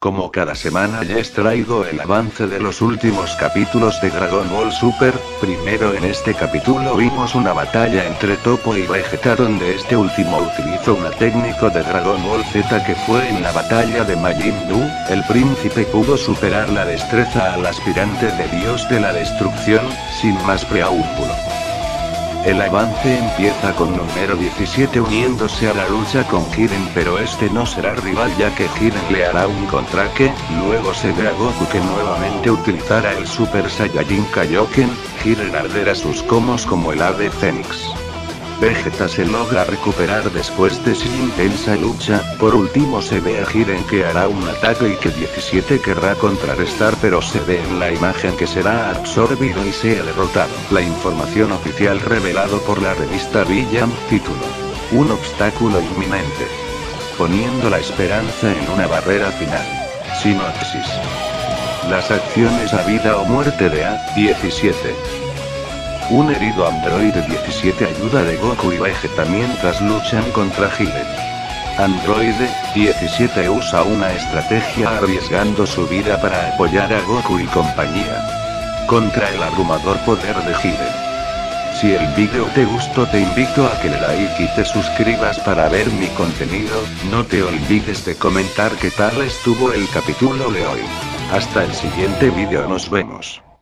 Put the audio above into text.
Como cada semana les traigo el avance de los últimos capítulos de Dragon Ball Super. Primero en este capítulo vimos una batalla entre Toppo y Vegeta donde este último utilizó una técnica de Dragon Ball Z que fue en la batalla de Majin Buu. El príncipe pudo superar la destreza al aspirante de Dios de la Destrucción, sin más preámbulo. El avance empieza con número 17 uniéndose a la lucha con Jiren, pero este no será rival ya que Jiren le hará un contraque. Luego se ve a Goku que nuevamente utilizará el Super Saiyajin Kaioken. Jiren arderá sus comos como el ave fénix. Vegeta se logra recuperar después de su intensa lucha. Por último se ve a Jiren que hará un ataque y que 17 querrá contrarrestar, pero se ve en la imagen que será absorbido y sea derrotado. La información oficial revelado por la revista Villam, título: un obstáculo inminente. Poniendo la esperanza en una barrera final. Sinopsis. Las acciones a vida o muerte de A-17. Un herido androide 17 ayuda de Goku y Vegeta mientras luchan contra Jiren. Androide 17 usa una estrategia arriesgando su vida para apoyar a Goku y compañía contra el abrumador poder de Jiren. Si el vídeo te gustó te invito a que le like y te suscribas para ver mi contenido. No te olvides de comentar qué tal estuvo el capítulo de hoy. Hasta el siguiente vídeo, nos vemos.